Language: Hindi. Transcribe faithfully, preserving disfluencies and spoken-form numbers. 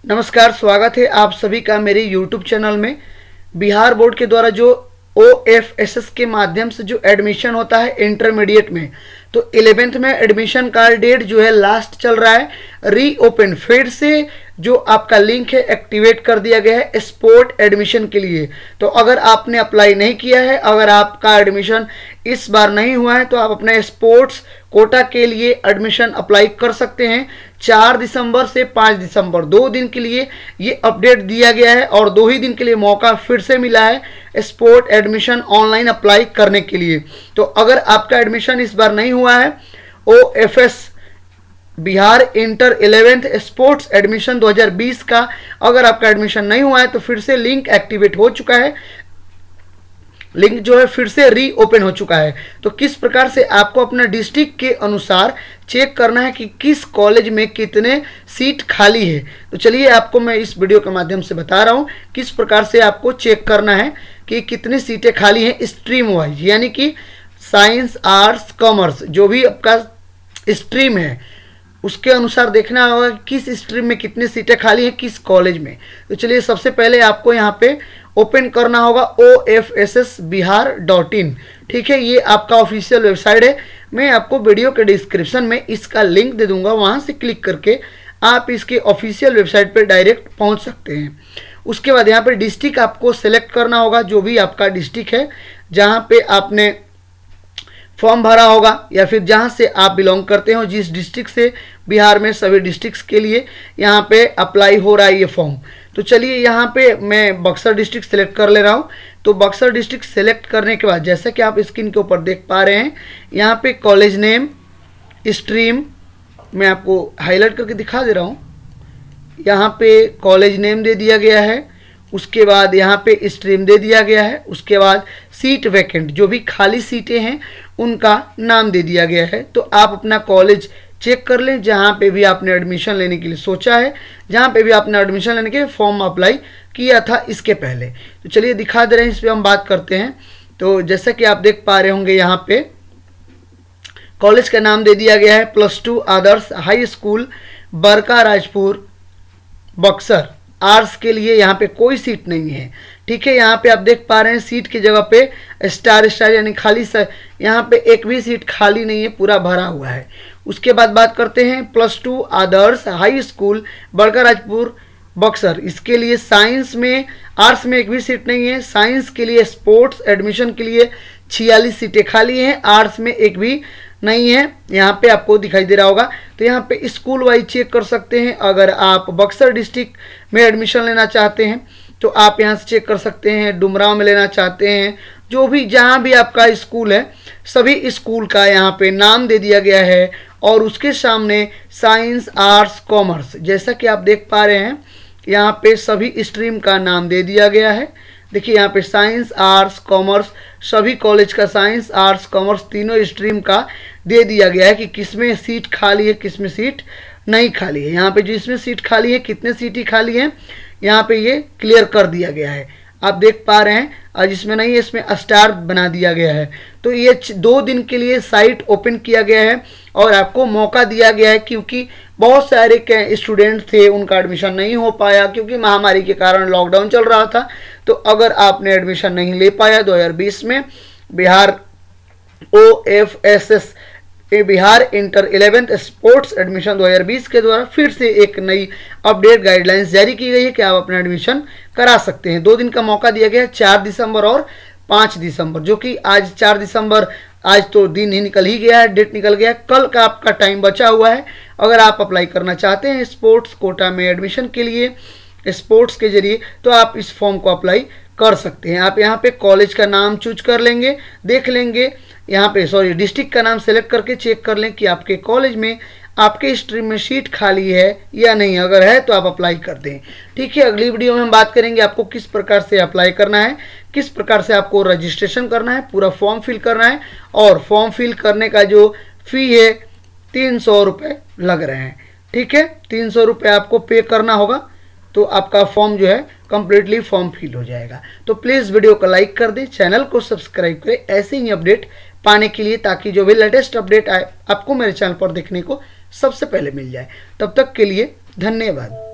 नमस्कार, स्वागत है आप सभी का मेरे यूट्यूब चैनल में। बिहार बोर्ड के द्वारा जो ओ एफ एस एस के माध्यम से जो एडमिशन होता है इंटरमीडिएट में, तो इलेवेंथ में एडमिशन का डेट जो है लास्ट चल रहा है। रीओपन फिर से जो आपका लिंक है एक्टिवेट कर दिया गया है स्पोर्ट एडमिशन के लिए। तो अगर आपने अप्लाई नहीं किया है, अगर आपका एडमिशन इस बार नहीं हुआ है, तो आप अपने स्पोर्ट्स कोटा के लिए एडमिशन अप्लाई कर सकते हैं। चार दिसंबर से पाँच दिसंबर दो दिन के लिए ये अपडेट दिया गया है और दो ही दिन के लिए मौका फिर से मिला है स्पोर्ट एडमिशन ऑनलाइन अप्लाई करने के लिए। तो अगर आपका एडमिशन इस बार नहीं हुआ है O F S Bihar inter eleventh sports admission दो हज़ार बीस का, अगर आपका एडमिशन नहीं हुआ है तो फिर से लिंक एक्टिवेट हो चुका है। लिंक जो है फिर से रीओपन हो चुका है। तो किस प्रकार से आपको अपना डिस्ट्रिक्ट के अनुसार चेक करना है कि किस कॉलेज में कितने सीट खाली है, तो चलिए आपको मैं इस वीडियो के माध्यम से बता रहा हूँ किस प्रकार से आपको चेक करना है कि कितनी सीटें खाली हैं स्ट्रीम वाइज, यानी कि साइंस, आर्ट्स, कॉमर्स जो भी आपका स्ट्रीम है उसके अनुसार देखना होगा किस स्ट्रीम में कितनी सीटें खाली हैं किस कॉलेज में। तो चलिए सबसे पहले आपको यहाँ पे ओपन करना होगा O F S S Bihar dot in. ठीक है, ये आपका ऑफिशियल वेबसाइट है। मैं आपको वीडियो के डिस्क्रिप्शन में इसका लिंक दे दूंगा, वहाँ से क्लिक करके आप इसके ऑफिशियल वेबसाइट पर डायरेक्ट पहुँच सकते हैं। उसके बाद यहाँ पर डिस्ट्रिक्ट आपको सेलेक्ट करना होगा, जो भी आपका डिस्ट्रिक्ट है जहाँ पे आपने फॉर्म भरा होगा या फिर जहां से आप बिलोंग करते हो, जिस डिस्ट्रिक्ट से बिहार में सभी डिस्ट्रिक्ट्स के लिए यहां पे अप्लाई हो रहा है ये फॉर्म। तो चलिए यहां पे मैं बक्सर डिस्ट्रिक्ट सेलेक्ट कर ले रहा हूं। तो बक्सर डिस्ट्रिक्ट सेलेक्ट करने के बाद जैसा कि आप स्क्रीन के ऊपर देख पा रहे हैं, यहाँ पे कॉलेज नेम, स्ट्रीम मैं आपको हाईलाइट करके दिखा दे रहा हूँ। यहाँ पे कॉलेज नेम दे दिया गया है, उसके बाद यहाँ पे स्ट्रीम दे दिया गया है, उसके बाद सीट वैकेंट जो भी खाली सीटें हैं उनका नाम दे दिया गया है। तो आप अपना कॉलेज चेक कर लें जहाँ पे भी आपने एडमिशन लेने के लिए सोचा है, जहाँ पे भी आपने एडमिशन लेने के फॉर्म अप्लाई किया था इसके पहले। तो चलिए दिखा दे रहे हैं, इस पर हम बात करते हैं। तो जैसा कि आप देख पा रहे होंगे यहाँ पे कॉलेज का नाम दे दिया गया है plus two Adarsh high school Barka Rajpur Buxar. Arts के लिए यहाँ पे कोई सीट नहीं है। ठीक है, यहाँ पे आप देख पा रहे हैं सीट की जगह पे स्टार स्टार यानी खाली सा, यहाँ पे एक भी सीट खाली नहीं है, पूरा भरा हुआ है। उसके बाद बात करते हैं plus two Adarsh high school Badka Rajpur Buxar. इसके लिए साइंस में, आर्ट्स में एक भी सीट नहीं है। साइंस के लिए स्पोर्ट्स एडमिशन के लिए छियालीस सीटें खाली हैं, आर्ट्स में एक भी नहीं है। यहाँ पे आपको दिखाई दे रहा होगा। तो यहाँ पे स्कूल वाइज चेक कर सकते हैं। अगर आप बक्सर डिस्ट्रिक्ट में एडमिशन लेना चाहते हैं तो आप यहाँ से चेक कर सकते हैं। डुमराव में लेना चाहते हैं, जो भी जहाँ भी आपका स्कूल है सभी स्कूल का यहाँ पे नाम दे दिया गया है और उसके सामने साइंस, आर्ट्स, कॉमर्स जैसा कि आप देख पा रहे हैं यहाँ पे सभी स्ट्रीम का नाम दे दिया गया है। देखिए यहाँ पे साइंस, आर्ट्स, कॉमर्स सभी कॉलेज का साइंस, आर्ट्स, कॉमर्स तीनों स्ट्रीम का दे दिया गया है कि किसमें सीट खाली है किसमें सीट नहीं खाली है। यहाँ पे जिसमें सीट खाली है, कितने सीट ही खाली हैं, यहाँ पे ये क्लियर कर दिया गया है, आप देख पा रहे हैं। और जिसमें नहीं है इसमें स्टार बना दिया गया है। तो ये दो दिन के लिए साइट ओपन किया गया है और आपको मौका दिया गया है, क्योंकि बहुत सारे स्टूडेंट थे उनका एडमिशन नहीं हो पाया क्योंकि महामारी के कारण लॉकडाउन चल रहा था। तो अगर आपने एडमिशन नहीं ले पाया दो हज़ार बीस में, Bihar O F S S Bihar inter eleventh sports admission दो हज़ार बीस के द्वारा फिर से एक नई अपडेट गाइडलाइंस जारी की गई है कि आप अपना एडमिशन करा सकते हैं। दो दिन का मौका दिया गया है, चार दिसंबर और पाँच दिसंबर, जो कि आज चार दिसंबर आज तो दिन ही निकल ही गया है, डेट निकल गया है। कल का आपका टाइम बचा हुआ है। अगर आप अप्लाई करना चाहते हैं स्पोर्ट्स कोटा में एडमिशन के लिए स्पोर्ट्स के जरिए, तो आप इस फॉर्म को अप्लाई कर सकते हैं। आप यहाँ पे कॉलेज का नाम चूज कर लेंगे, देख लेंगे यहाँ पे सॉरी डिस्ट्रिक्ट का नाम सेलेक्ट करके चेक कर लें कि आपके कॉलेज में आपके स्ट्रीम में सीट खाली है या नहीं। अगर है तो आप अप्लाई कर दें। ठीक है, अगली वीडियो में हम बात करेंगे आपको किस प्रकार से अप्लाई करना है, किस प्रकार से आपको रजिस्ट्रेशन करना है, पूरा फॉर्म फिल करना है। और फॉर्म फिल करने का जो फी है तीन सौ रुपये लग रहे हैं। ठीक है, तीन सौ रुपये आपको पे करना होगा, तो आपका फॉर्म जो है कम्प्लीटली फॉर्म फिल हो जाएगा। तो प्लीज़ वीडियो को लाइक कर दें, चैनल को सब्सक्राइब करें ऐसे ही अपडेट पाने के लिए, ताकि जो भी लेटेस्ट अपडेट आए आपको मेरे चैनल पर देखने को सबसे पहले मिल जाए। तब तक के लिए धन्यवाद।